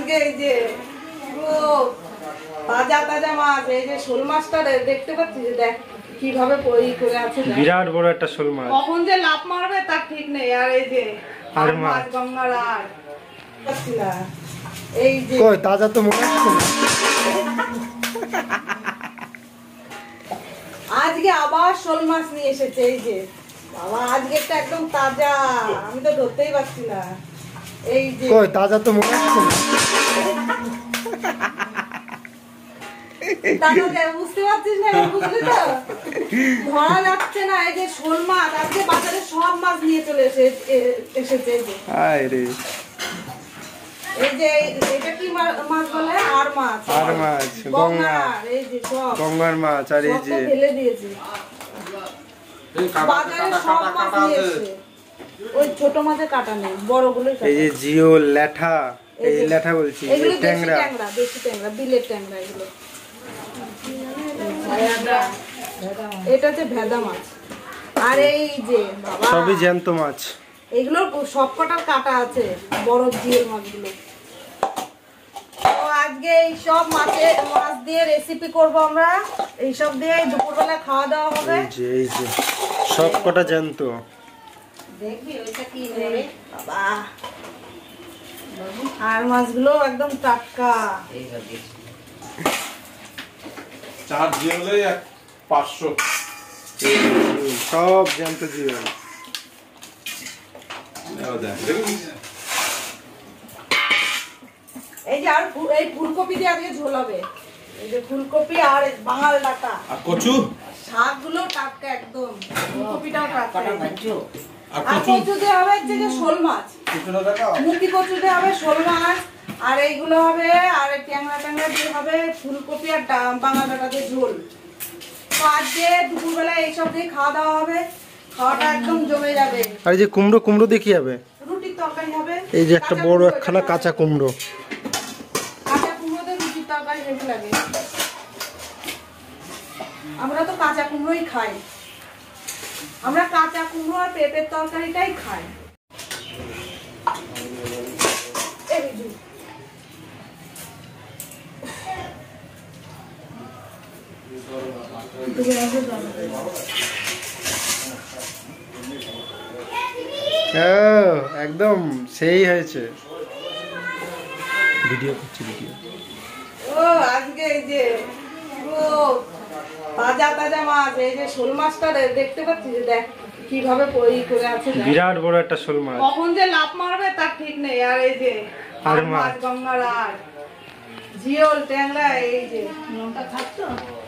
আজকে এই যে পুরো তাজা তাজা মাছ, এই যে শোল মাছটা দেখতে পাচ্ছিস, দেখ কিভাবে করে আছে, বিরাট বড় একটা শোল মাছ, কখন যে লাফ মারবে তার ঠিক নেই। আর এই যে আর মাছ গঙ্গার আর পাচ্ছি না, এই যে কই তাজা তো মনে হচ্ছে না। আজকে আবার শোল মাছ নিয়ে এসেছে, এই যে বাবা আজকে একটা একদম তাজা, আমি তো ধরতেই পারছি না। এই যে কই তাজা তো মনে হচ্ছে না। বুঝতে পারছিস না, বুঝলি তো, ধরা যাচ্ছে না। এই যে শোল মাছ আজকে বাজারে সব মাছ নিয়ে চলে এসেছে। এই যে এই যে এটা কি মাছ বলে, আর মাছ, আর মাছ গঙ্গার, এই যে সব গঙ্গার মাছ। আর এই যে ফেলে দিয়েছে, বাজারে সব মাছ নিয়ে এসেছে। ওই ছোট মাছে কাটা নেই, বড়গুলোই কাটা। এই যে জিওল, ল্যাঠা, এই ল্যাঠা বলছি, এগুলো ট্যাংরা, দেশি ট্যাংরা, বিলের ট্যাংরা এগুলো। এটা হচ্ছে ভেদা মাছ। আর এই যে বাবা সবই জ্যান্ত মাছ, এগুলো সব কটার কাটা আছে, বড় জিওল মাছগুলো। তো আজকে এই সব মাছ দিয়ে রেসিপি করব আমরা, এই সব দিয়ে দুপুরবেলা খাওয়া দাওয়া হবে। এই যে সব কটা জ্যান্ত। দেখবি ওইটা কি নেবে বাবা, আর মাছগুলো একদম টাটকা। চার জিওলে 500, সব জ্যান্ত জিওল। এই যে আর এই ফুলকপি দিয়ে আজকে ঝোল হবে, এই যে ফুলকপি আর বাঙাল ডাটা আর কচু, শাকগুলো টাটকা একদম, ফুলকপিটাও টাটকা। আর আর কচু দিয়ে হবে হচ্ছে যে শোল মাছ, মুখি কচু দিয়ে হবে শোল মাছ, আর এইগুলো হবে, আর ট্যাংরা ট্যাংরা দিয়ে হবে ফুলকপি আর বাঙাল ডাটা দিয়ে ঝোল। তো আজকে দুপুরবেলা এইসব দিয়ে খাওয়া দাওয়া হবে, খাওয়াটা একদম জমে যাবে। আর এই যে কুমড়ো দিয়ে কি হবে? রুটির তরকারি হবে। এই যে একটা বড় একখানা কাঁচা কুমড়ো, কাঁচা কুমড়োতে রুটির তরকারি হেভি লাগে। আমরা তো কাঁচা কুমড়োই খাই, আমরা কাঁচা কুমড়ো আর পেঁপের তরকারিটাই খাই। একদম সেই হয়েছে। ভিডিও করছি, ভিডিও। ও আজকে এই যে পুরো তাজা তাজা মাছ, এই যে শোল মাছটা দেখতে পাচ্ছিস, দেখ কিভাবে করে আছে, বিরাট বড় একটা শোল মাছ, কখন যে লাফ মারবে তার ঠিক নেই। আর এই যে আর মাছ গঙ্গার আর জিওল ট্যাংরা, এই যে লঙ্কা থাকতো।